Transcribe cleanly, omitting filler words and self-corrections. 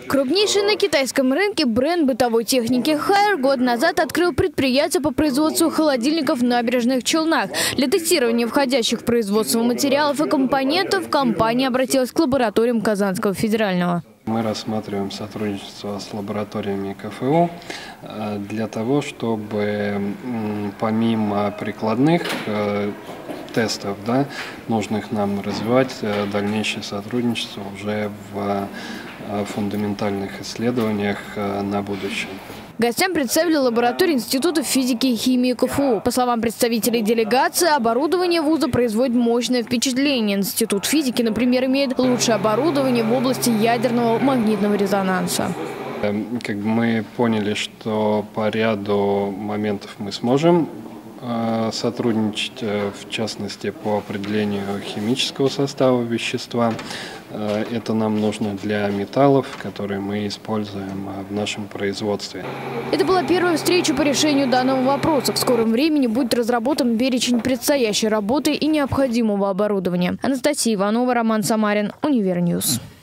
Крупнейший на китайском рынке бренд бытовой техники Haier год назад открыл предприятие по производству холодильников в Набережных Челнах. Для тестирования входящих в производство материалов и компонентов компания обратилась к лабораториям Казанского федерального. Мы рассматриваем сотрудничество с лабораториями КФУ для того, чтобы помимо прикладных тестов, нужных нам развивать дальнейшее сотрудничество уже в фундаментальных исследованиях на будущее. Гостям представили лабораторию Института физики и химии КФУ. По словам представителей делегации, оборудование вуза производит мощное впечатление. Институт физики, например, имеет лучшее оборудование в области ядерного магнитного резонанса. Мы поняли, что по ряду моментов мы сможем сотрудничать, в частности, по определению химического состава вещества. Это нам нужно для металлов, которые мы используем в нашем производстве. Это была первая встреча по решению данного вопроса. В скором времени будет разработан перечень предстоящей работы и необходимого оборудования. Анастасия Иванова, Роман Самарин, Универньюз.